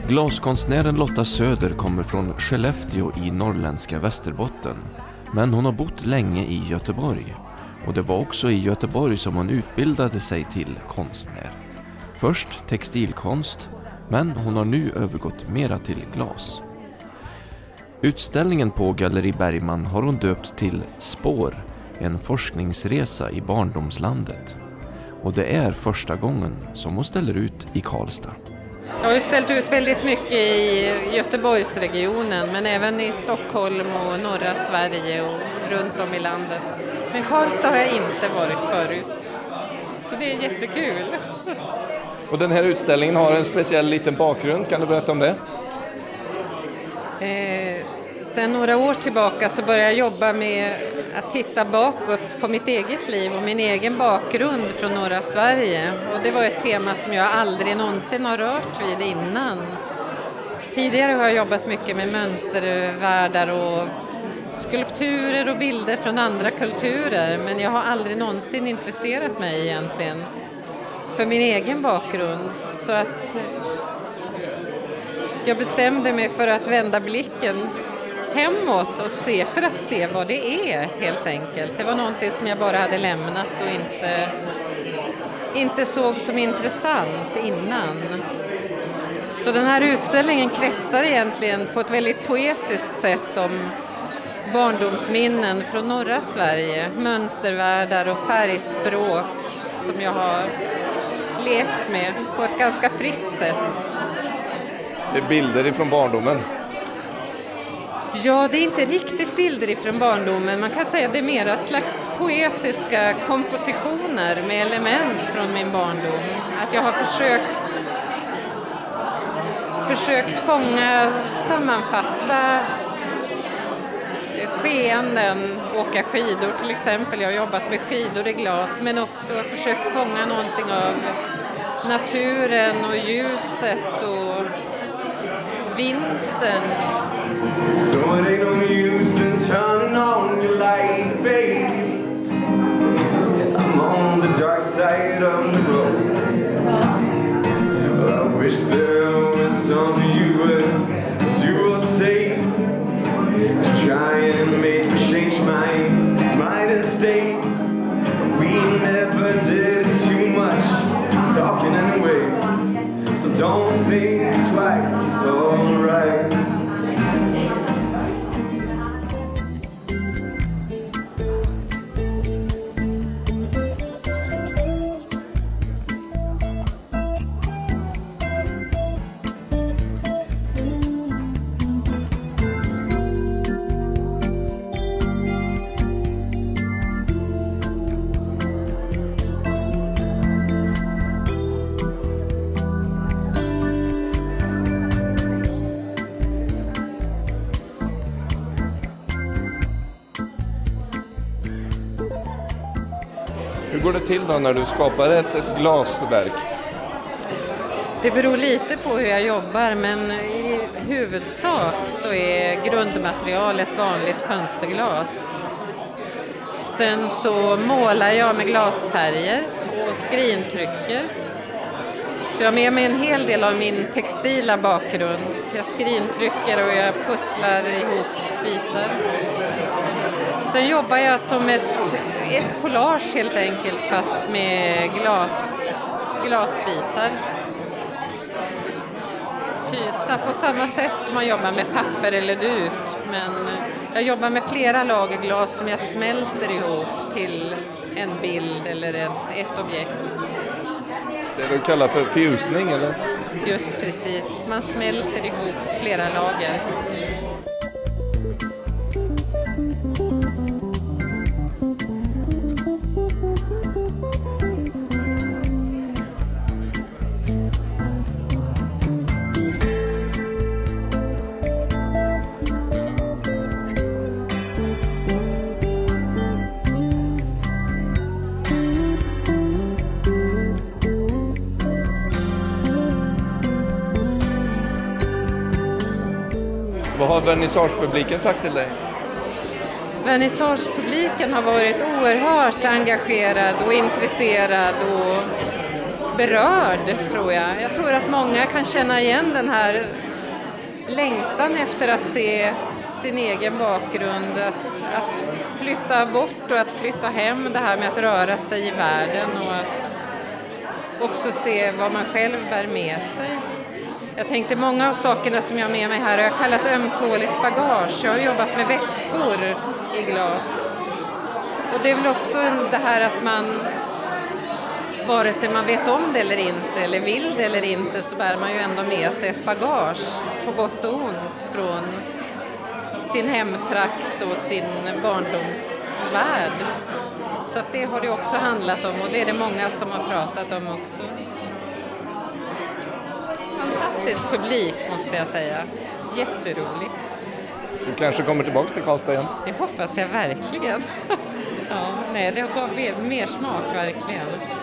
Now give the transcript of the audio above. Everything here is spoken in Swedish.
Glaskonstnären Lotta Söder kommer från Skellefteå i norrländska Västerbotten, men hon har bott länge i Göteborg. Och det var också i Göteborg som hon utbildade sig till konstnär. Först textilkonst, men hon har nu övergått mera till glas. Utställningen på Galleri Bergman har hon döpt till Spår, en forskningsresa i barndomslandet. Och det är första gången som hon ställer ut i Karlstad. Jag har ställt ut väldigt mycket i Göteborgsregionen, men även i Stockholm och norra Sverige och runt om i landet. Men Karlstad har jag inte varit förut, så det är jättekul. Och den här utställningen har en speciell liten bakgrund, kan du berätta om det? Sen några år tillbaka så började jag jobba med att titta bakåt på mitt eget liv och min egen bakgrund från norra Sverige. Och det var ett tema som jag aldrig någonsin har rört vid innan. Tidigare har jag jobbat mycket med mönstervärldar och skulpturer och bilder från andra kulturer, men jag har aldrig någonsin intresserat mig egentligen för min egen bakgrund. Så att jag bestämde mig för att vända blicken hemåt och för att se vad det är helt enkelt. Det var någonting som jag bara hade lämnat och inte såg som intressant innan. Så den här utställningen kretsar egentligen på ett väldigt poetiskt sätt om barndomsminnen från norra Sverige, mönstervärldar och färgspråk som jag har lekt med på ett ganska fritt sätt. Det är bilder ifrån barndomen. Ja, det är inte riktigt bilder ifrån barndomen. Man kan säga att det är mera slags poetiska kompositioner med element från min barndom. Att jag har försökt sammanfatta skeenden, åka skidor till exempel. Jag har jobbat med skidor i glas, men också försökt fånga någonting av naturen och ljuset och vintern. So it ain't no use in turning on your light, baby. I'm on the dark side of the road. I wish there was something you would do or say to try and make me change my mind and stay. We never did too much talking anyway, so don't think twice, it's alright. Hur går det till då när du skapar ett glasverk? Det beror lite på hur jag jobbar, men i huvudsak så är grundmaterialet vanligt fönsterglas. Sen så målar jag med glasfärger och skrintrycker. Så jag har med mig en hel del av min textila bakgrund. Jag skrintrycker och jag pusslar ihop bitar. Sen jobbar jag som ett collage helt enkelt, fast med glasbitar. På samma sätt som man jobbar med papper eller duk, men jag jobbar med flera lager glas som jag smälter ihop till en bild eller ett objekt. Det du kallar för fusning, eller? Just precis, man smälter ihop flera lager. Vad har vernissagepubliken sagt till dig? Vernissagepubliken har varit oerhört engagerad och intresserad och berörd, tror jag. Jag tror att många kan känna igen den här längtan efter att se sin egen bakgrund, att flytta bort och att flytta hem, det här med att röra sig i världen och att också se vad man själv bär med sig. Jag tänkte många av sakerna som jag har med mig här har jag kallat ömtåligt bagage. Jag har jobbat med väskor i glas. Och det är väl också det här att man, vare sig man vet om det eller inte, eller vill det eller inte, så bär man ju ändå med sig ett bagage på gott och ont från sin hemtrakt och sin barndomsvärld. Så att det har det också handlat om, och det är det många som har pratat om också. Fantastisk publik, måste jag säga. Jätteroligt. Du kanske kommer tillbaka till Karlstad igen? Det hoppas jag verkligen. Ja, nej, det gav mer smak verkligen.